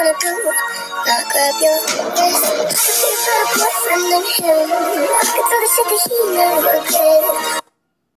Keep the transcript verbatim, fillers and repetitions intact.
wanna do? Not grab your wrist, just be a better boyfriend than him. I could tell the shit that he never did.